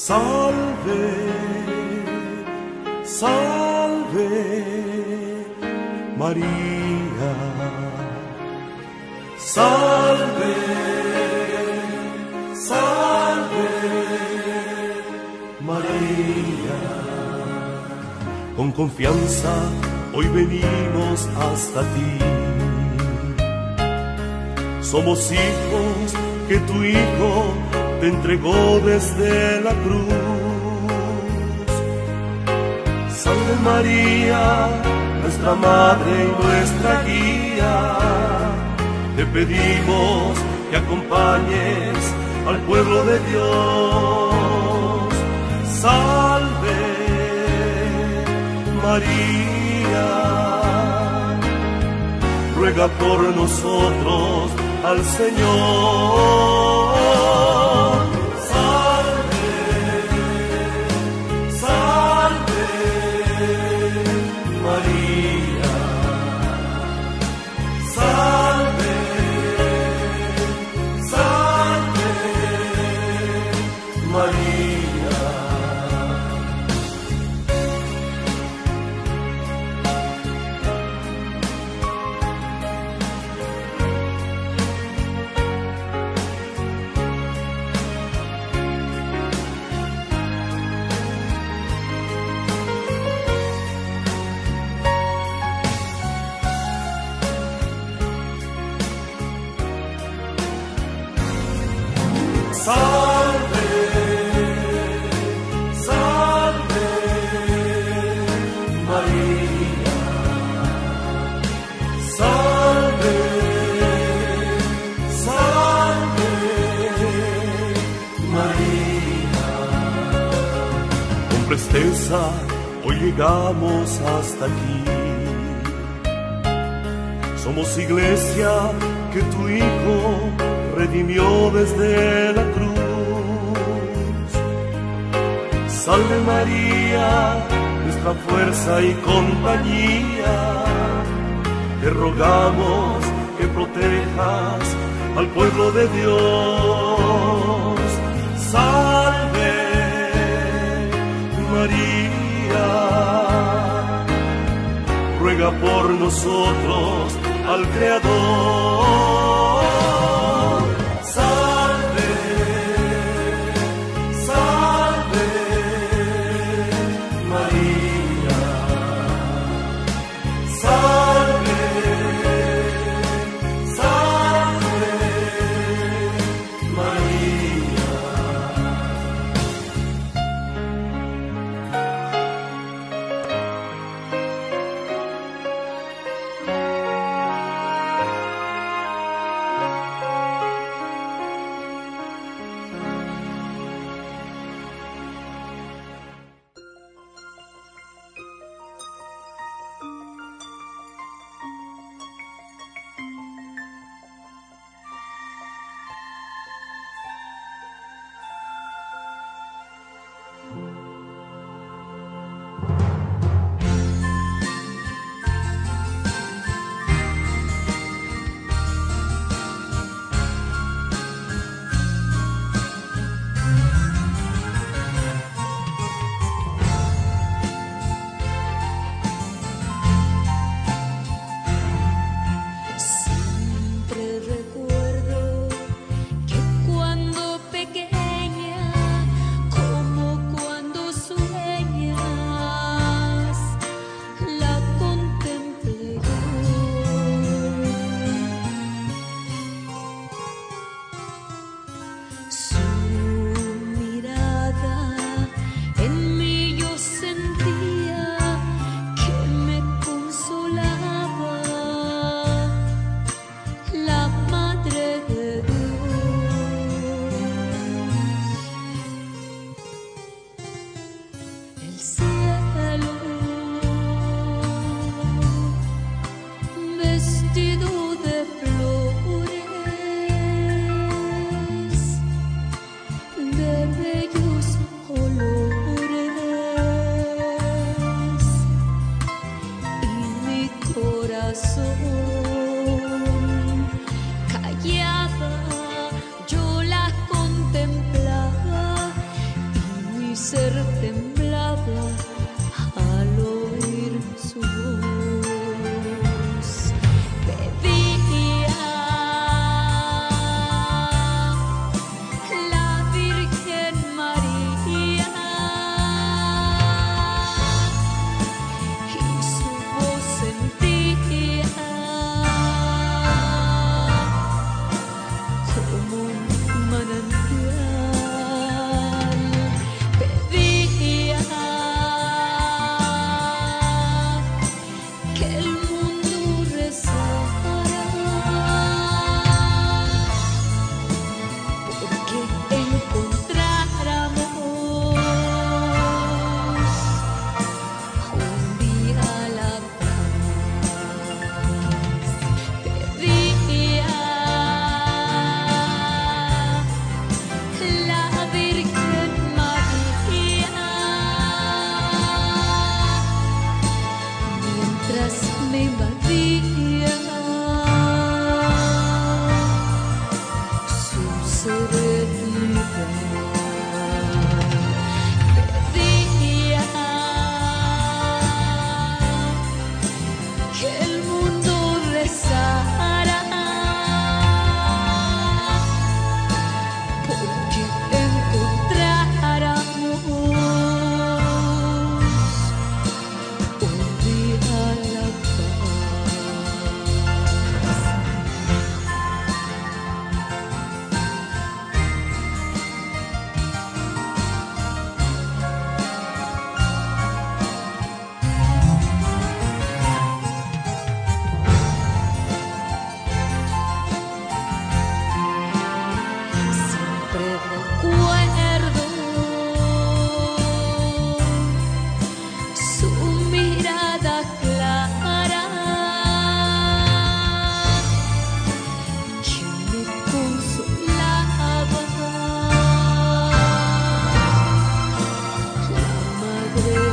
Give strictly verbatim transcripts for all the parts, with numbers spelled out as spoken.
Salve, salve María, salve, salve María. Con confianza hoy venimos hasta ti. Somos hijos que tu Hijo te entregó desde la cruz. Salve María, nuestra Madre y nuestra guía, te pedimos que acompañes al pueblo de Dios. Salve María, ruega por nosotros al Señor. Salve, salve María, salve, salve María. Con presteza hoy llegamos hasta aquí. Somos iglesia que tu Hijo redimió desde la cruz. Salve María, nuestra fuerza y compañía, te rogamos que protejas al pueblo de Dios. Salve María, ruega por nosotros al Creador.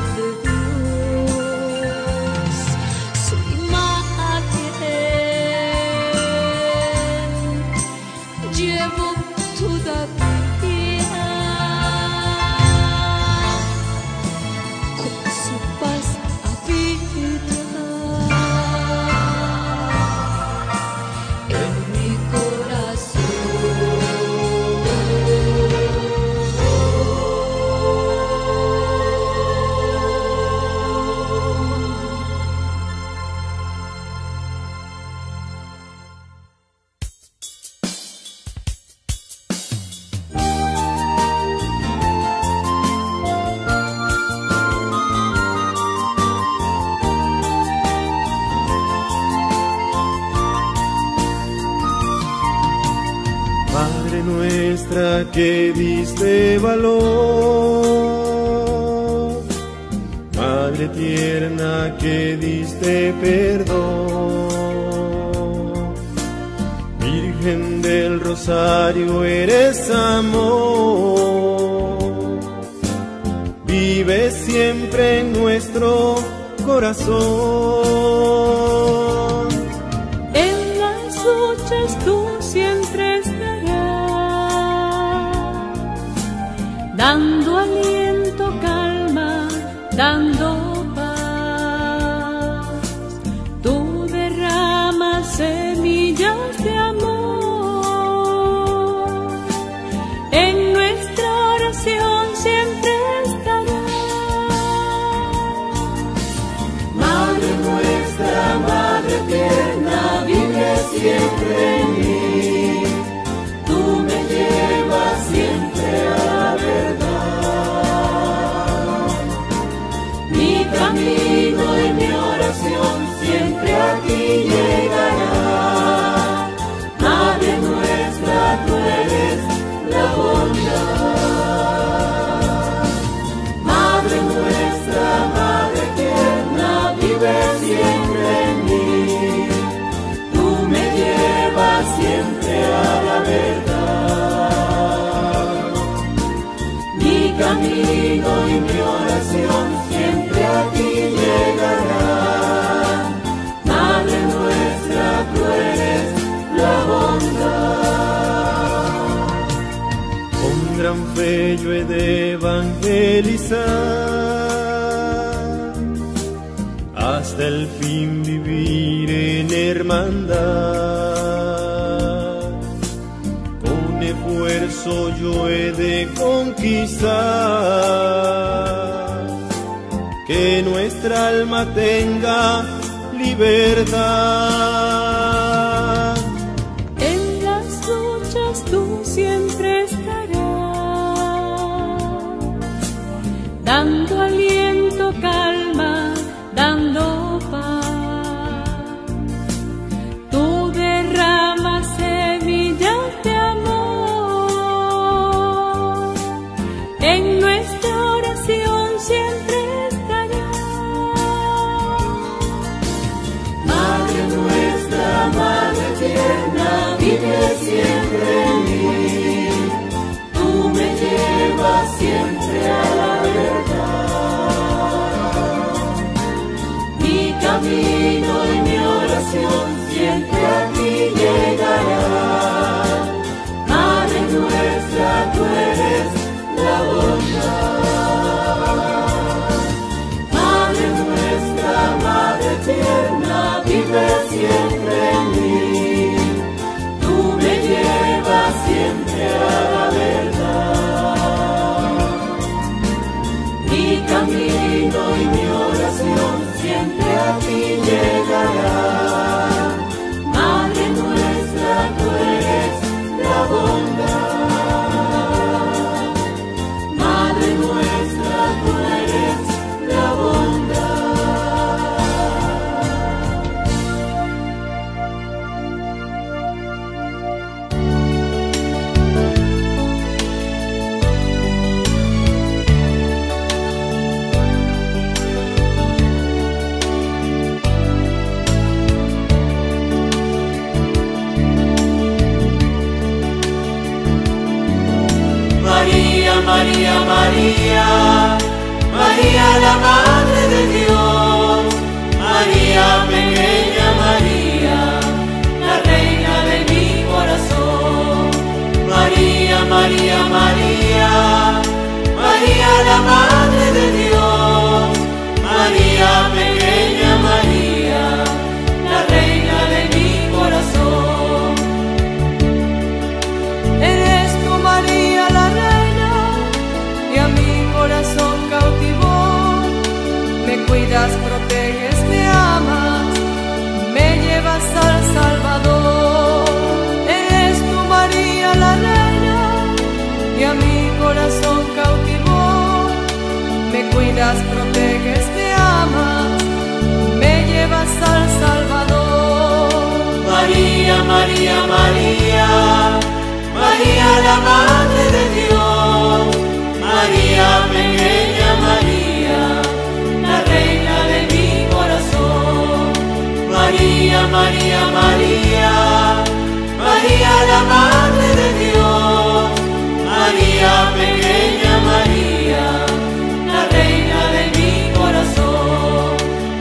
de Dios, su imagen llevo todavía, con su paz habita en mi corazón. Madre nuestra que diste valor, Madre tierna que diste perdón, Virgen del Rosario eres amor, vive siempre en nuestro corazón. En las luchas tú siempre dando aliento, calma, dando paz. Tú derramas semillas de amor. En nuestra oración siempre estarás. Madre nuestra, Madre tierna, vive siempre en mí. Tú me llevas siempre a la verdad. Mi camino y mi oración siempre a ti llegará. Madre nuestra, tú eres la bondad. Madre nuestra, Madre tierna, vive siempre en mí. Tú me llevas siempre a la verdad. Mi camino y mi oración siempre a ti llegará. Madre nuestra, tú eres la bondad. Con gran fe yo he de evangelizar, hasta el fin vivir en hermandad. Con esfuerzo yo he de conquistar, que nuestra alma tenga libertad. En las luchas tú siempre estarás, dando aliento, calma, dando paz. Tú derramas semillas de amor. En nuestra oración siempre estarás. Madre nuestra, Madre tierna, vive siempre en mí. Tú me llevas siempre a la verdad. Mi camino y mi oración siempre a ti llegará. Madre nuestra, tú eres la bondad. Madre nuestra, Madre tierna, vive siempre en mí. Tú me llevas siempre a la verdad. Mi camino y mi oración siempre a ti llegará. Madre nuestra, tú eres la bondad. Madre nuestra, tú eres la bondad. María la Madre de Dios, María, pequeña María, la reina de mi corazón. María, María, María, María la Madre de Dios, María, pequeña María, la reina de mi corazón. Eres tú, María, la reina, y a mi corazón cautivó. Me cuidas, proteges, me amas, me llevas al Salvador. Eres tú, María, la reina, y a mi corazón cautivó. Me cuidas, proteges, me amas, me llevas al Salvador. María, María, María, María la Madre de Dios, María, pequeña María, la reina de mi corazón. María, María, María, María la Madre de Dios, María, pequeña María, la reina de mi corazón.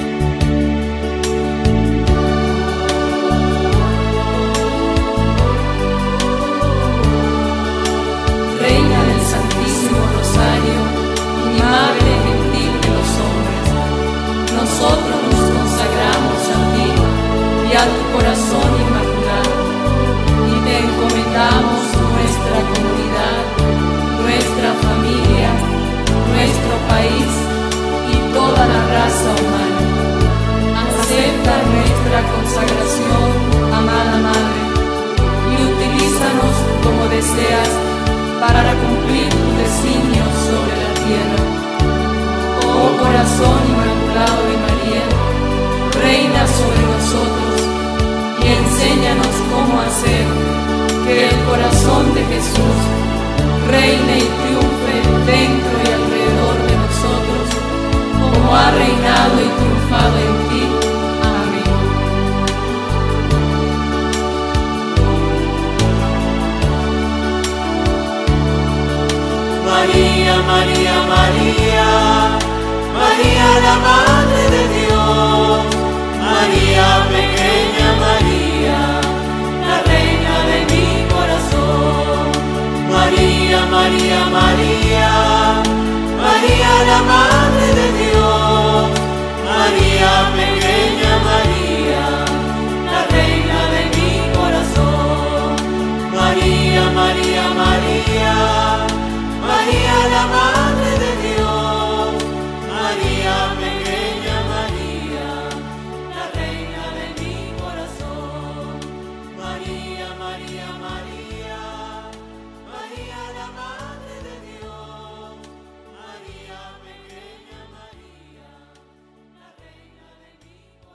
Reina del Santísimo Rosario, mi Madre gentil de los hombres, nosotros nos consagramos a ti y a tu corazón inmaculado, y te encomendamos nuestra comunidad, nuestra familia, nuestro país y toda la raza humana. Acepta nuestra consagración, amada Madre, y utilízanos como deseas para cumplir tus designios sobre la tierra. Oh corazón inmaculado de María, reina sobre nosotros y enséñanos cómo hacer que el corazón de Jesús reine y triunfe dentro y alrededor de nosotros, como ha reinado y triunfado en ti. Amén. María, María, María, María la Madre de Dios, María, pequeña María, la reina de mi corazón. María, María, María, María la Madre de Dios, María, pequeña María, la reina de mi corazón. María, María, María, María la Madre de Dios, María, pequeña María, la reina de mi corazón. María, María, María, María la Madre de Dios, María, pequeña María, la reina de mi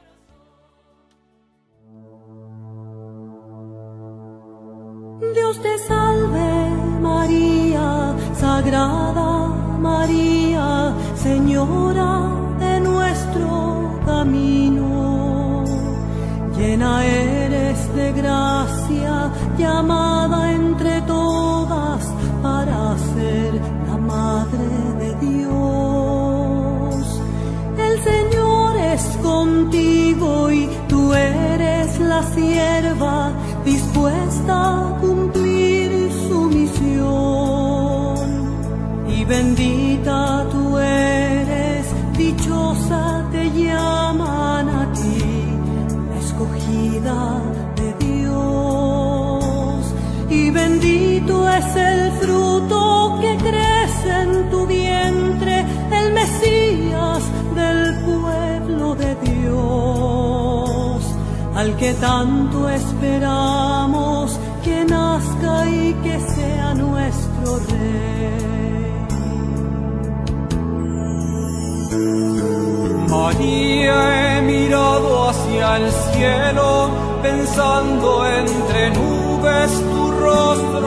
corazón. Dios te salve, María, Sagrada María, Señora de nuestro camino. Llena eres de gracia, llamada entre todas para ser la Madre de Dios. El Señor es contigo y tú eres la sierva dispuesta a cumplir su misión. Y bendita tú eres, dichosa te llaman a ti, la escogida de Dios. Y bendito es el fruto que crece en tu vientre, el Mesías del pueblo de Dios, al que tanto esperamos que nazca y que sea nuestro Rey. María, he mirado hacia el cielo, pensando entre nubes tu rostro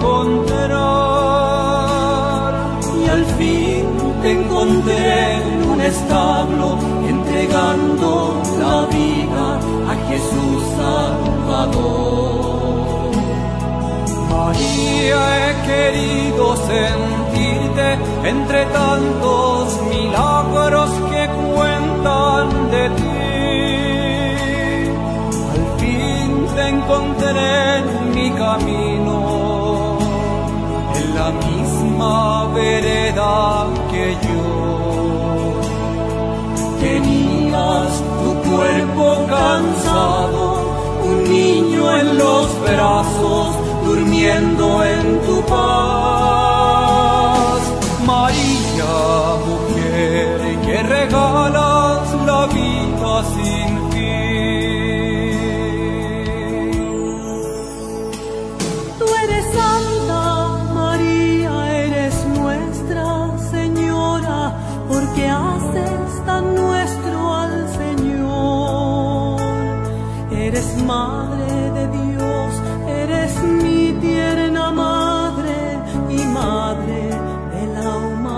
encontrar. Y al fin te encontré en un establo, entregando la vida a Jesús Salvador. María, he querido sentirte entre tantos milagros cuentan de ti. Al fin te encontré en mi camino, en la misma vereda que yo. Tenías tu cuerpo cansado, un niño en los brazos, durmiendo en tu paz. María, mujer que regalas la vida sin fin. Tú eres santa, María, eres nuestra Señora, porque haces tan nuestro al Señor. Eres Madre de Dios, eres mi tierna Madre y Madre de la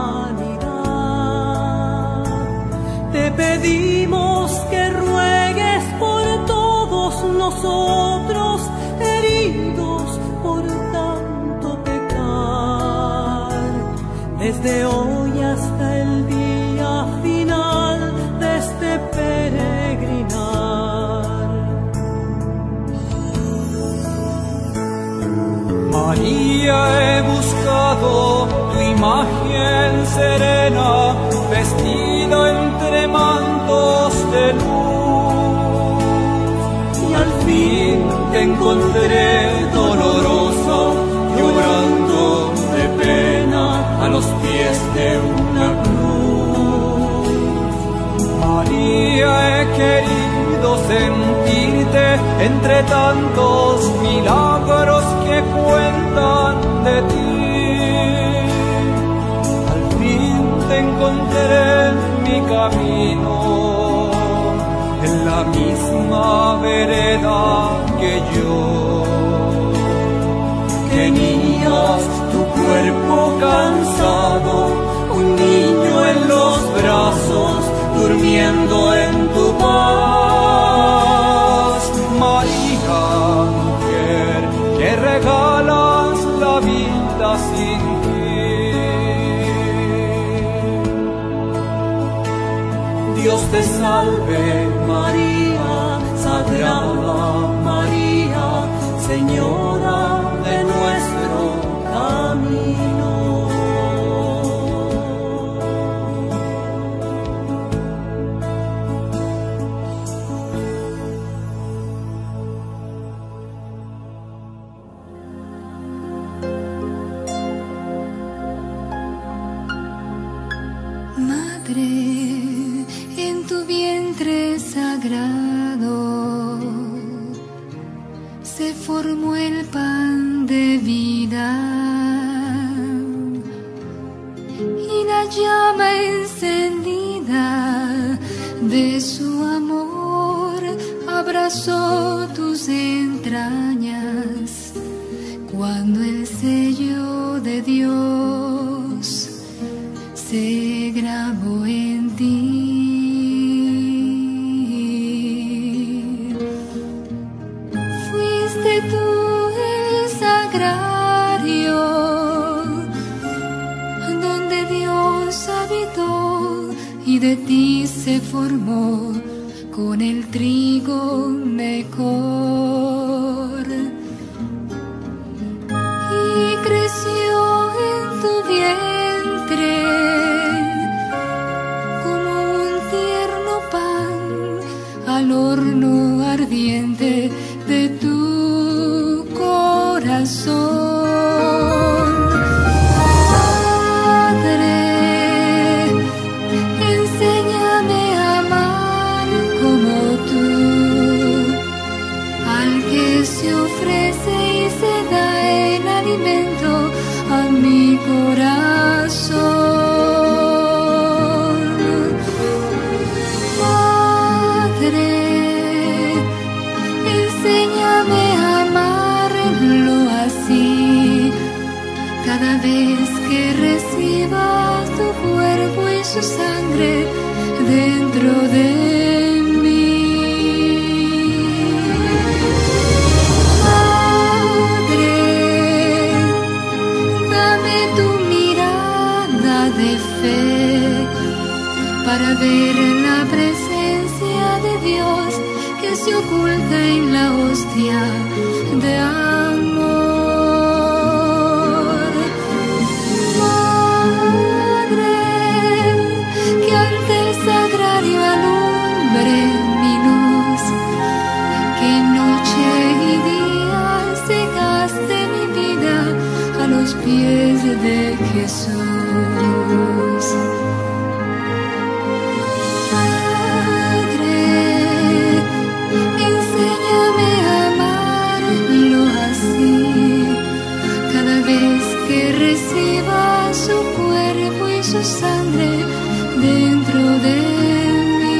humanidad. Te pedimos que ruegues por todos nosotros, heridos por tanto pecar, desde hoy hasta el día final de este peregrinar. María, he buscado tu imagen serena, vestida entre mantos de luz, y al fin te encontré dolorosa, llorando de pena a los pies de una cruz. María, he querido sentirte entre tantos milagros que cuentan de ti. Al fin te encontré en mi camino, en la misma vereda que yo. Tenías tu cuerpo cansado, un niño en los brazos, durmiendo en tu paz. María, mujer que regalas la vida sin fin. Dios te salve, María, Sagrada María, Señora de nuestro camino. Madre, en tu vientre sagrado se formó el pan de vida y la llama encendida de su amor abrazó tus entrañas cuando el sello de Dios se grabó en ti. Fuiste tú el sagrario donde Dios habitó y de ti se formó con el trigo mejor y creció en tu vientre como un tierno pan al horno ardiente de tu corazón. Padre, enséñame a amar como tú, al que se ofrece y se da en alimento a mi corazón. Padre, enséñame a amarlo así, cada vez que reciba tu cuerpo y su sangre dentro de mí. Padre, dame tu mirada de fe para ver la presencia de Dios que se oculta en la hostia de amor. Madre, que ante el sagrario alumbre mi luz, que noche y día secaste mi vida a los pies de Jesús. Padre, enséñame a amarlo así, cada vez que reciba su cuerpo y su sangre dentro de mí.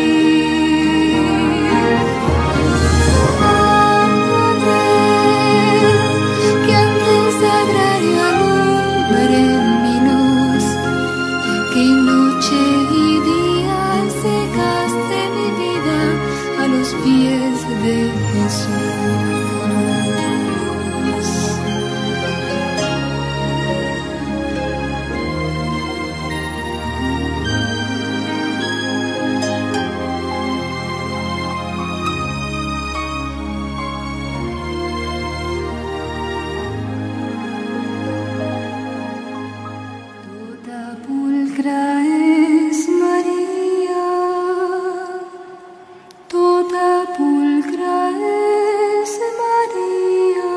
Padre, que ante el sagrario alumbre mi luz, que noche y día secaste mi vida a los pies de Jesús. Toda pulcra es María, toda pulcra es María,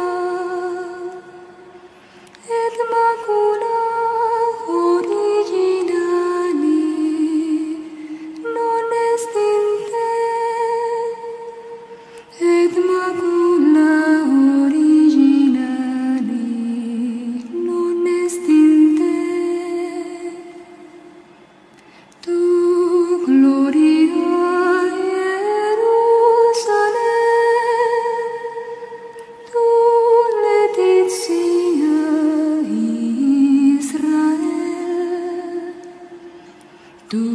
et macula originali non estinte, et macula originali non estinte. Tu gloria Jerusalem, tu Laetitia Israel, tu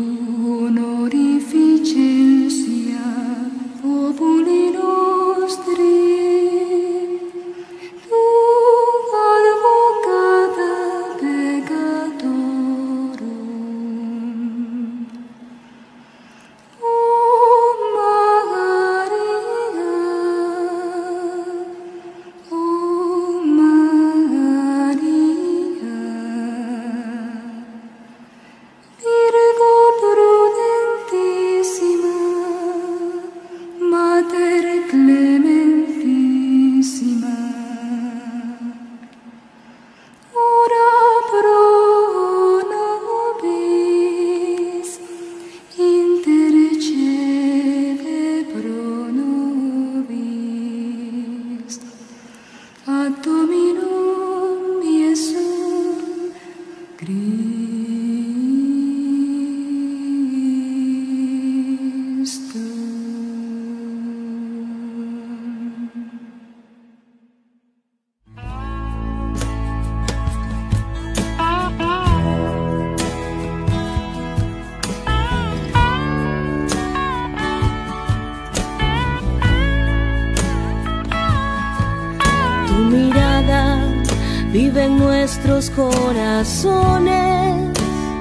honorificencia populi nostri, tu advocata peccatorum. Oh Maria, oh Maria, Virgo prudentissima, Mater clementissima, ora pro nobis, intercede pro nobis, ad Dominum Iesum Christum. Tu mirada vive en nuestros corazones,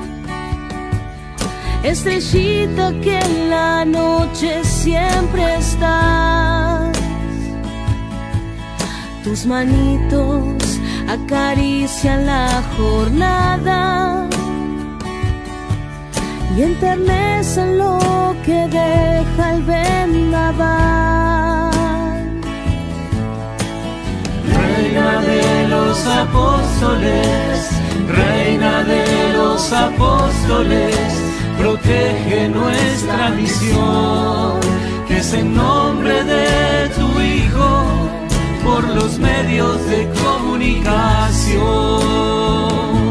estrellita que en la noche siempre estás. Tus manitos acarician la jornada y enternecen lo que deja el vendaval. Reina de los apóstoles, Reina de los apóstoles, protege nuestra misión, que es en nombre de tu Hijo, por los medios de comunicación.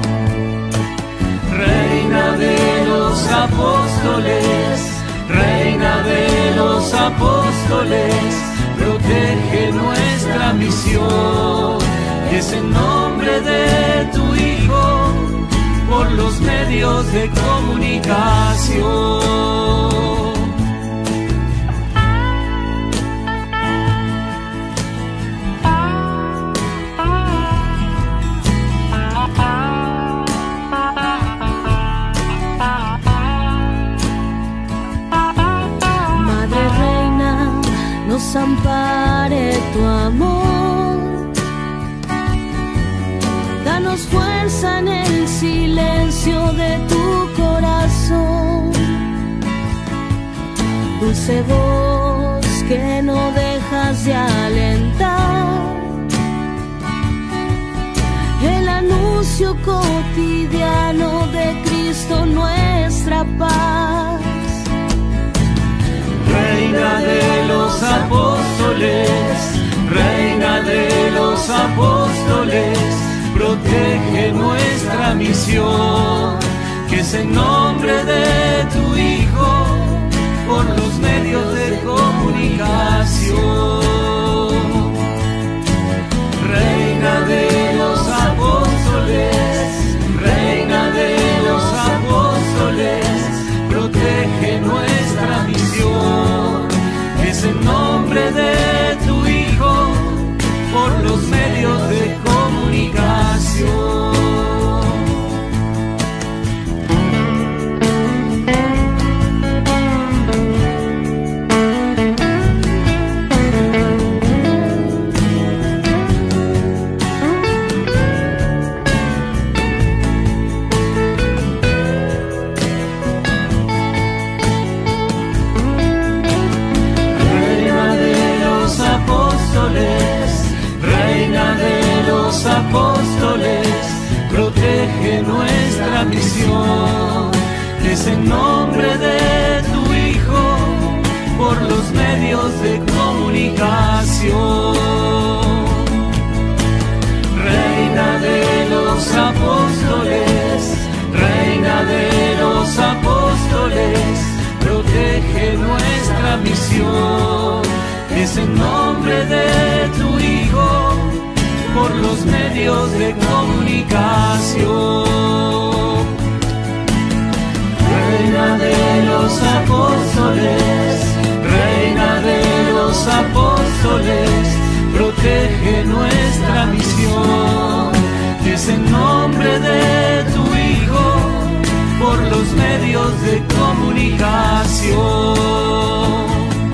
Reina de los apóstoles, Reina de los apóstoles, protege nuestra misión, que es en nombre de tu Hijo, por los medios de comunicación. nos ampare tu amor. Danos fuerza en el silencio de tu corazón, dulce voz que no dejas de alentar, el anuncio cotidiano de Cristo nuestra paz. Reina de los apóstoles, Reina de los apóstoles, protege nuestra misión, que es en nombre de tu Hijo, por los medios de comunicación. Reina de los apóstoles, Reina de los apóstoles, protege nuestra misión, que es en nombre de tu Hijo, por los medios de comunicación. Reina de los apóstoles, protege nuestra misión, que es en nombre de tu Hijo, por los medios de comunicación. Reina de los apóstoles, Reina de los apóstoles, protege nuestra misión, que es en nombre de tu Hijo, por los medios de comunicación. Reina de los apóstoles, Reina de los apóstoles, protege nuestra misión, que es en nombre de tu Hijo, por los medios de comunicación.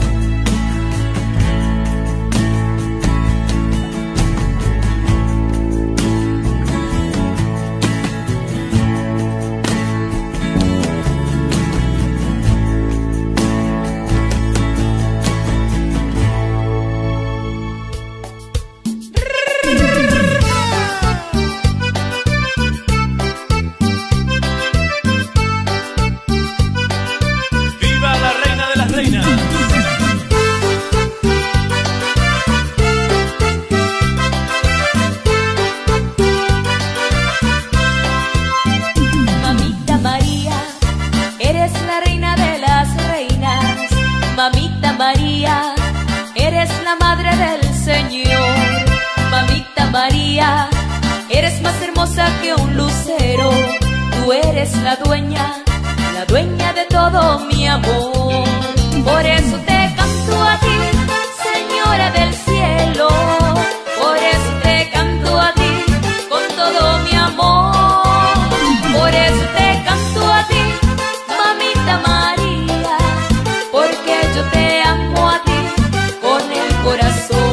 María, eres la madre del Señor. Mamita María, eres más hermosa que un lucero. Tú eres la dueña, la dueña de todo mi amor. Por eso te canto a ti, Señora del cielo. Por eso te canto a ti, con todo mi amor. Por eso te canto a ti, Mamita María, porque yo te amo a ti con el corazón.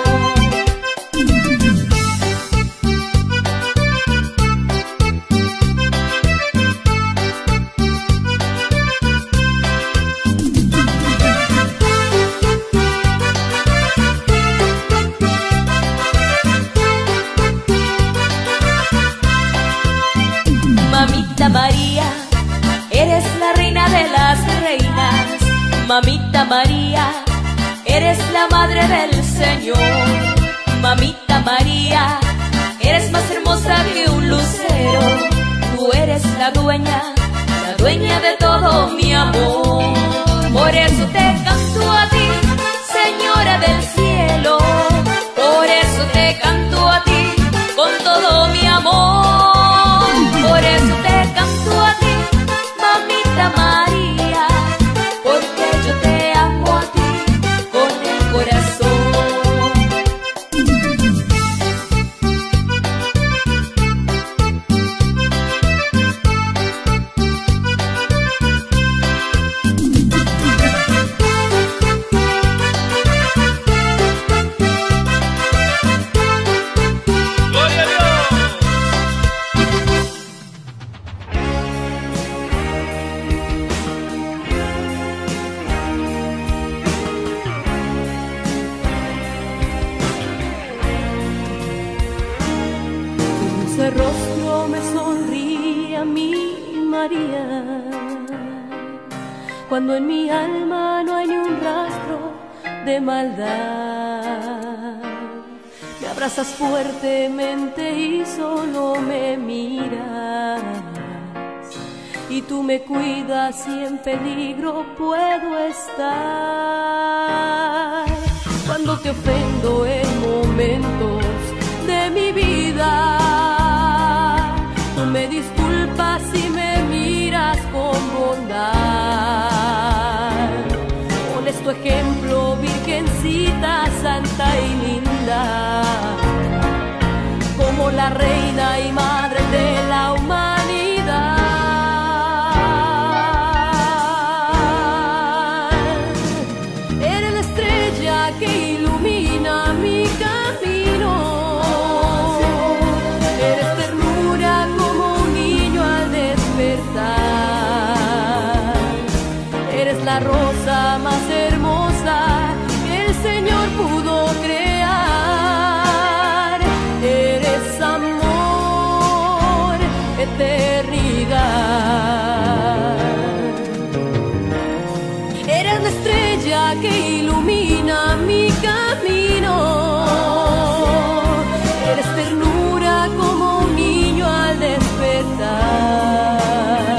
Mamita María, eres la reina de las reinas. Mamita María, eres la madre del Señor. Mamita María, eres más hermosa que un lucero. Tú eres la dueña, la dueña de todo mi amor. Por eso te canto a ti, Señora del cielo. Por eso te canto a ti, con todo mi amor. Por eso te canto a ti, Mamita María, porque yo te amo a ti con el corazón. cuando en mi alma no hay ni un rastro de maldad. Me abrazas fuertemente y solo me miras, y tú me cuidas y en peligro puedo estar. Cuando te ofendo en momentos de mi vida, tú me disculpas y me miras con bondad. Pones tu ejemplo, Virgencita santa y linda, como la reina y madre de la humanidad. Eres la estrella que ilumina mi camino, eres ternura como un niño al despertar, eres la rosa más hermosa que el Señor pudo crear, eres amor, eternidad. Eres la estrella que ilumina mi camino, eres ternura como un niño al despertar.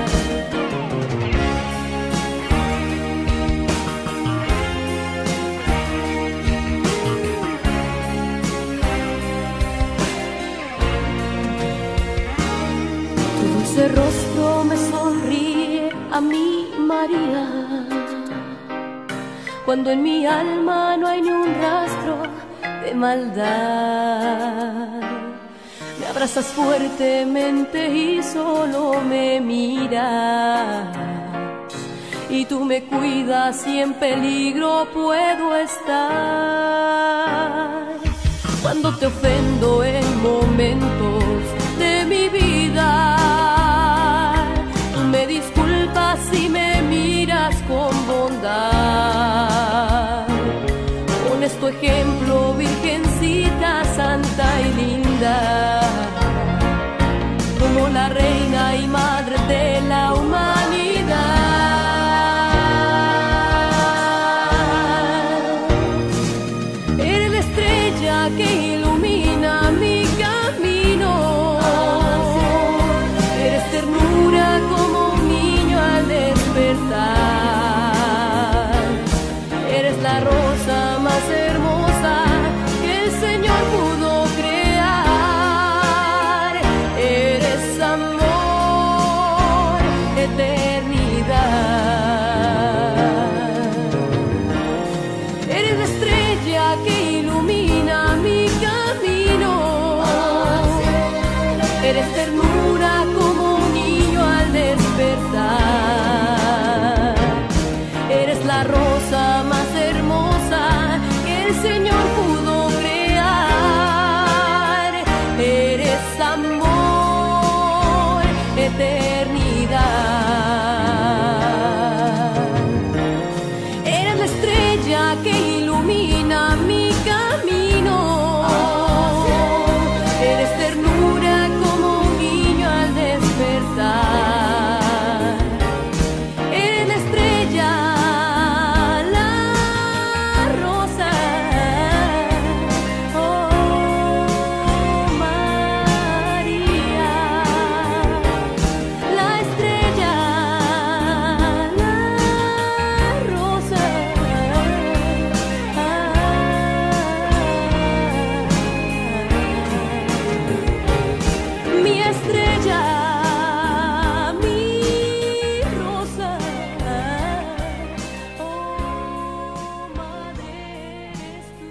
Tu dulce rostro me sonríe a mí, María, cuando en mi alma no hay ni un rastro de maldad. Me abrazas fuertemente y solo me miras, y tú me cuidas y en peligro puedo estar. Cuando te ofendo en momentos de mi vida, tú me disculpas y me miras con bondad. Pones tu ejemplo, Virgencita santa y linda, como la reina y madre de la humanidad. Eres la estrella que ilumina mi camino, eres ternura como un niño al despertar, eres la rosa más hermosa que el Señor pudo crear, eres amor, eternidad. Eres la estrella que ilumina mi camino, eres ternura como un niño al despertar, eres la rosa más hermosa que el Señor pudo crear, eres amor, eternidad. Eres la estrella que ilumina mi camino, eres ternura como un niño al despertar, eres la estrella, la rosa, oh María, la estrella, la rosa, mi estrella, mi rosa, oh madre eres tú.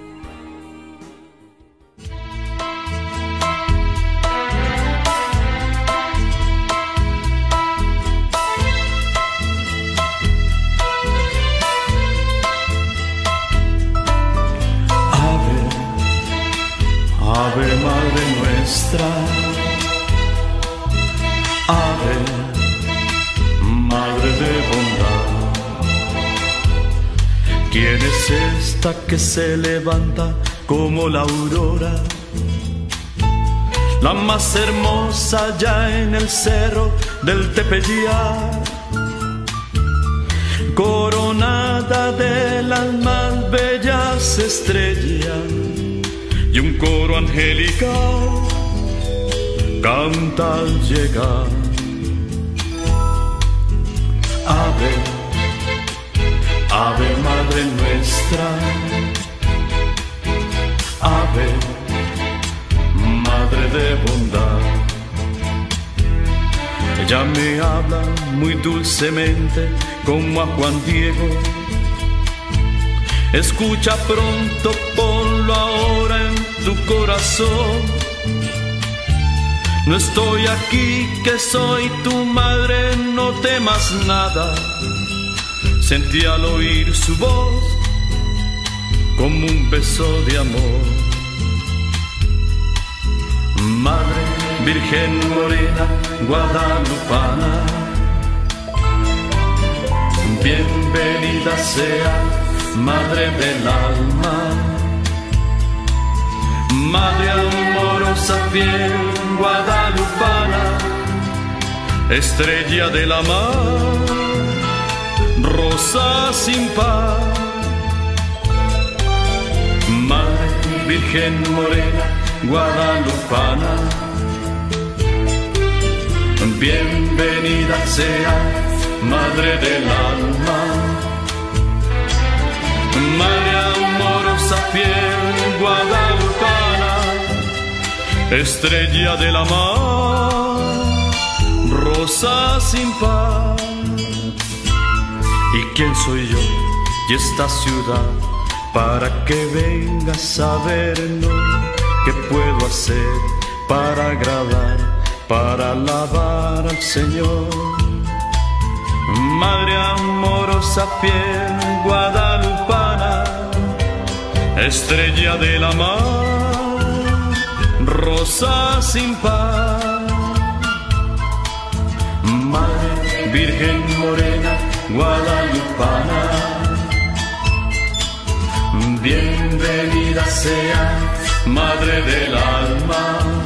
Ave, Ave Madre nuestra, Ave, Madre de bondad. ¿Quién es esta que se levanta como la aurora? La más hermosa ya en el cerro del Tepeyar. coronada de las más bellas estrellas, y un coro angelical canta al llegar. Ave, ave madre nuestra, ave, madre de bondad. Ella me habla muy dulcemente como a Juan Diego. Escucha pronto, ponlo ahora en tu corazón. No estoy aquí, que soy tu madre, no temas nada. Sentí al oír su voz como un beso de amor. Madre Virgen morena, guadalupana, bienvenida sea, madre del alma. Madre amorosa, fiel, guadalupana, estrella de la mar, rosa sin par. Madre Virgen morena, guadalupana, bienvenida sea, madre del alma. Madre amorosa, fiel, guadalupana, estrella de la mar, rosa sin par. ¿Y quién soy yo y esta ciudad para que vengas a vernos? ¿Qué puedo hacer para agradar, para alabar al Señor? Madre amorosa, fiel, guadalupana, estrella de la mar, rosa sin par. Madre Virgen morena, guadalupana, bienvenida sea, madre del alma.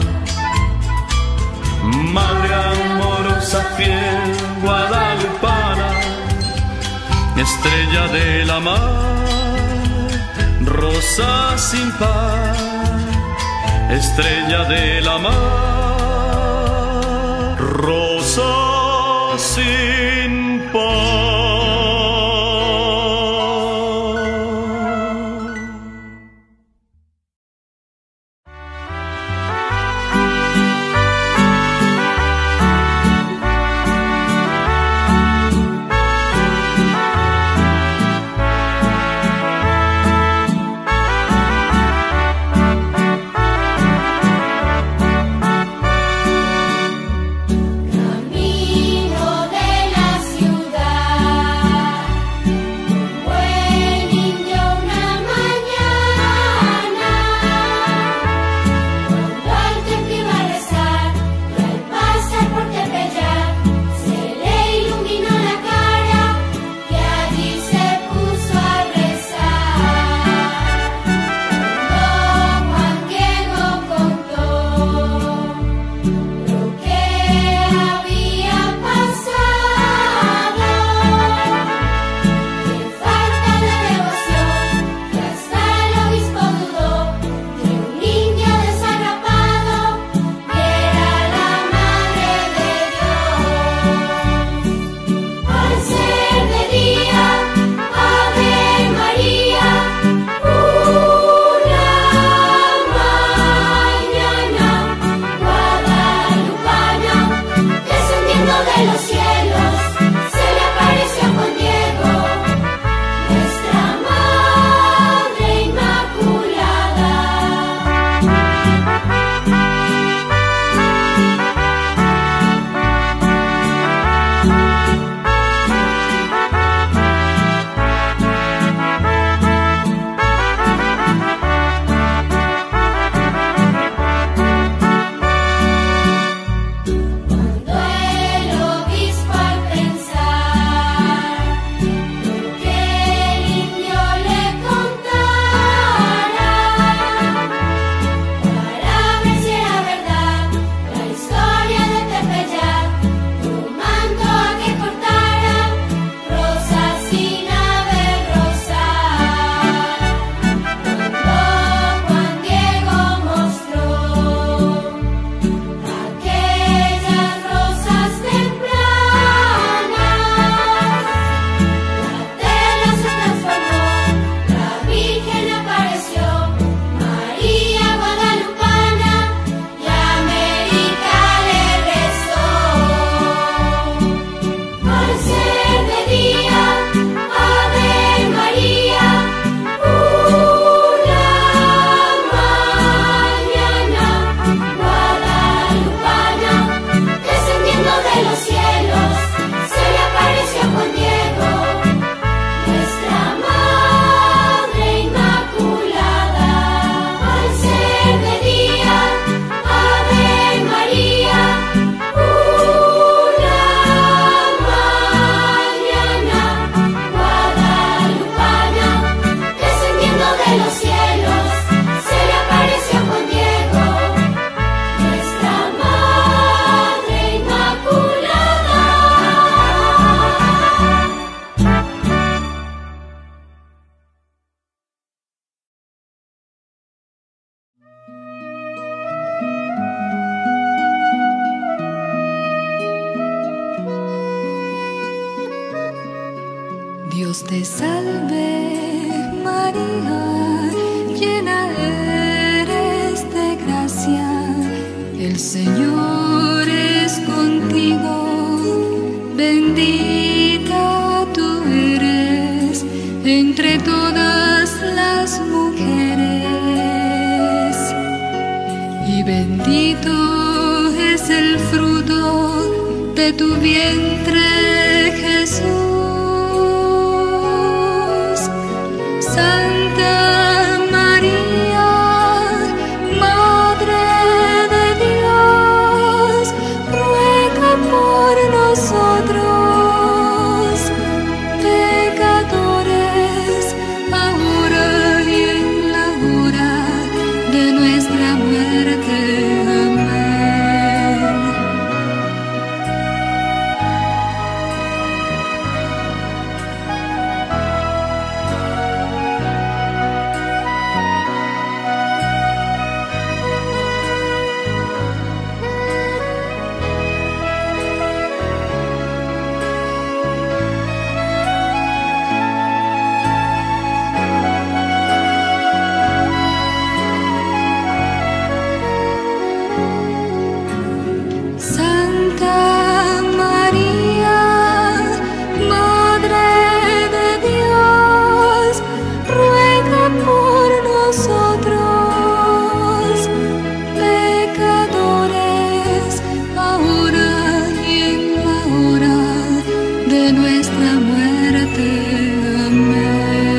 Madre amorosa, fiel, guadalupana, estrella de la mar, rosa sin par, estrella de la mar, rosa sin par. Camino de las Dios te salve, María, llena eres de gracia, el Señor es contigo, bendita tú eres entre todas las mujeres, y bendito es el fruto de tu vientre, Jesús. Santa María, Madre de Dios, ruega por nosotros, pecadores, ahora y en la hora de nuestra muerte. Amén. Santa María, Madre de Dios, ruega por nosotros, pecadores, ahora y en la hora de nuestra muerte. Amén.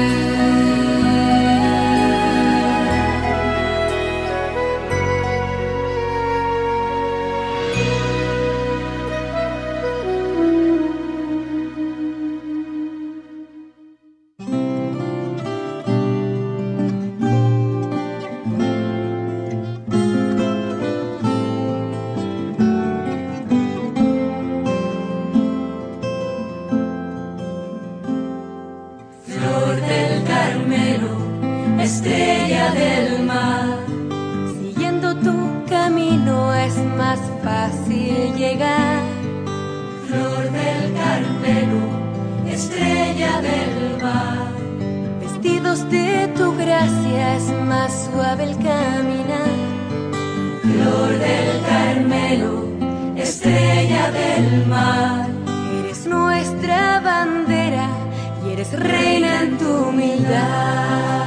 Flor del Carmelo, estrella del mar, siguiendo tu camino es más fácil llegar. Flor del Carmelo, estrella del mar, vestidos de tu gracia es más suave el caminar. Flor del Carmelo, estrella del mar, eres nuestra bandera y eres reina en tu humildad.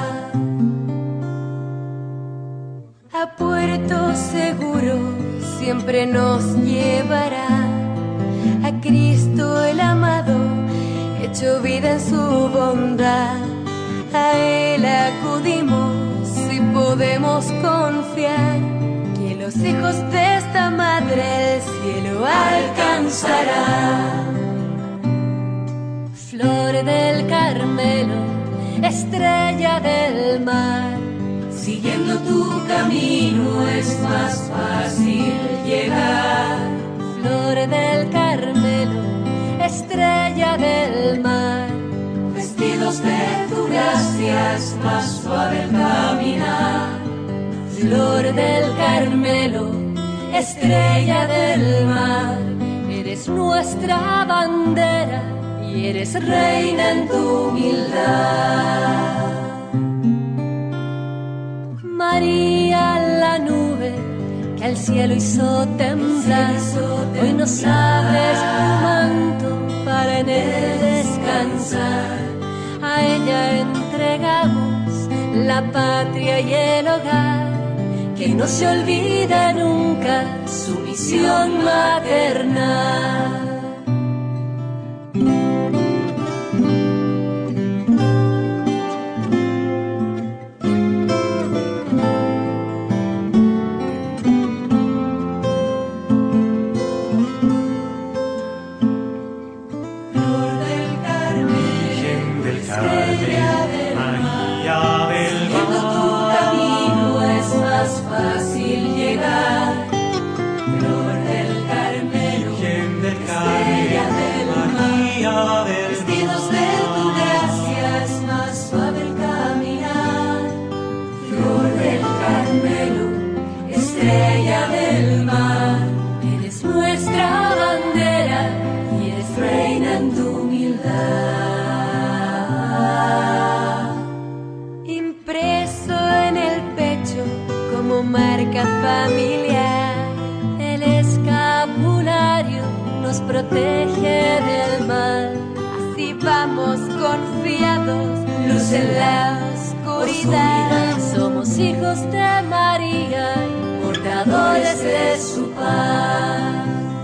A puerto seguro siempre nos llevará, a Cristo el amado, hecho vida en su bondad. A Él acudimos y podemos confiar que los hijos de esta madre el cielo alcanzarán. Flor del Carmelo, estrella del mar, siguiendo tu camino es más fácil llegar. Flor del Carmelo, estrella del mar, vestidos de tu gracia es más suave el caminar. Flor del Carmelo, estrella del mar, eres nuestra bandera y eres reina en tu humildad. María, la nube que al cielo hizo temblar, hoy nos abres tu manto para en él descansar. A ella entregamos la patria y el hogar, que no se olvida nunca su misión maternal. Fácil llegar, Flor del Carmelo, estrella del mar, vestidos de tu gracia es más suave el caminar. Flor del Carmelo, estrella del mar, eres nuestra bandera y eres reina en tu humildad. luz en la oscuridad. Somos hijos de María, portadores de su paz.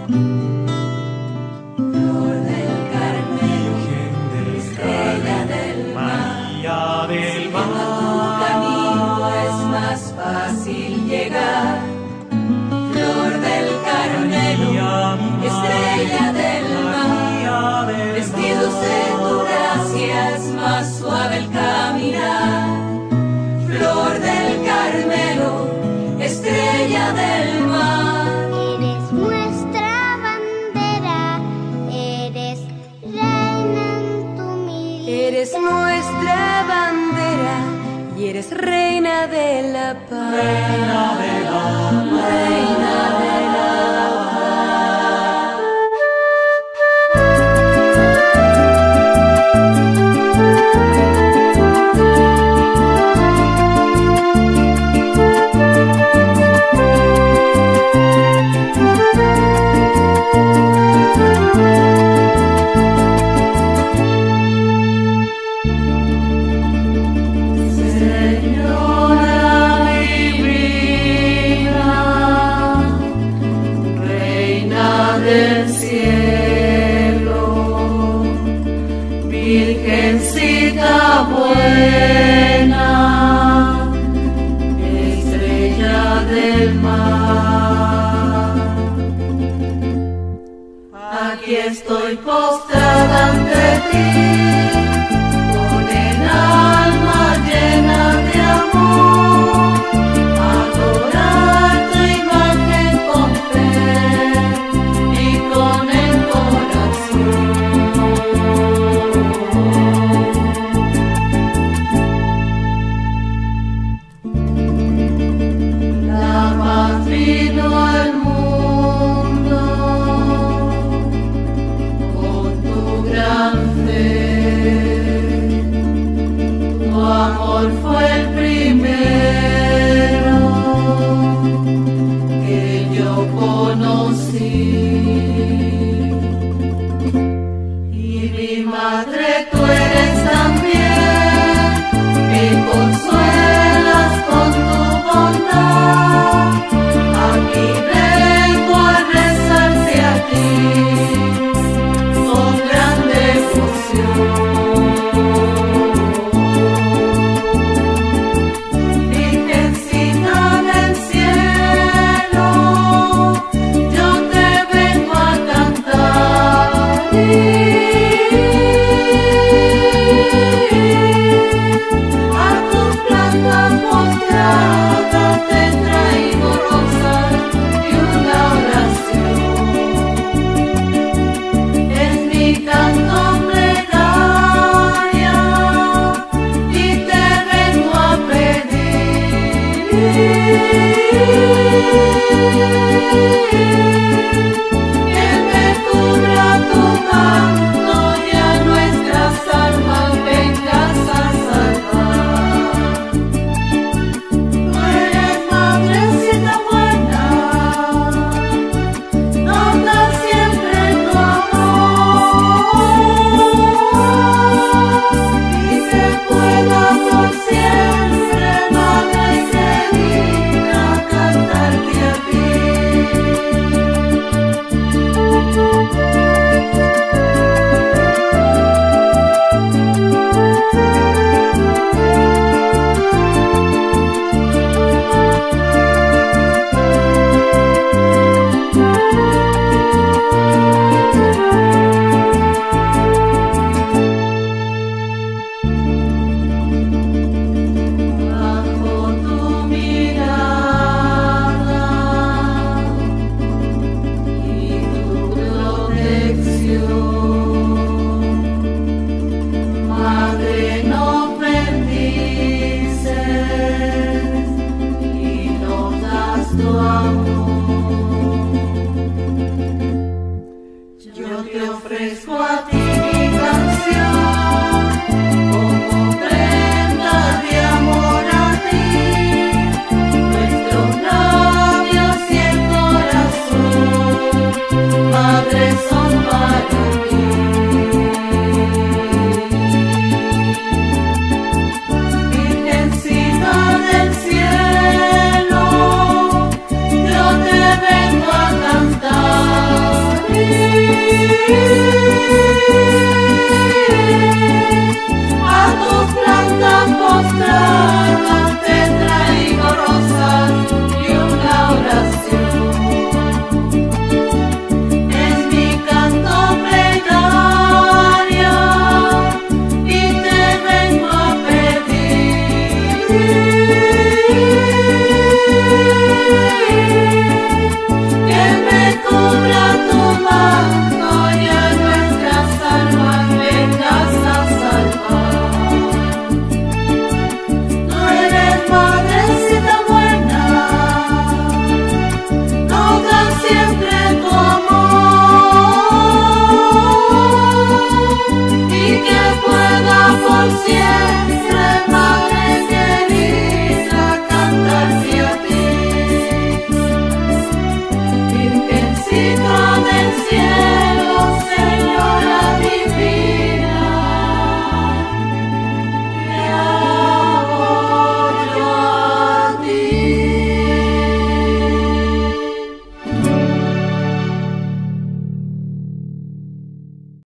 Flor del Carmelo, estrella del mar, del por tu camino es más fácil llegar. Flor del Carmelo, estrella del mar, vestidos de tu gracia es más suave el caminar. Flor del Carmelo, estrella del mar. Eres nuestra bandera, eres reina en tu humildad. Eres nuestra bandera y eres reina de la paz. Reina de la paz. Reina de la paz. Virgencita buena, estrella del mar, aquí estoy postrada ante ti, con el alma llena de amor, adorar tu imagen con fe y con el corazón. Thank you.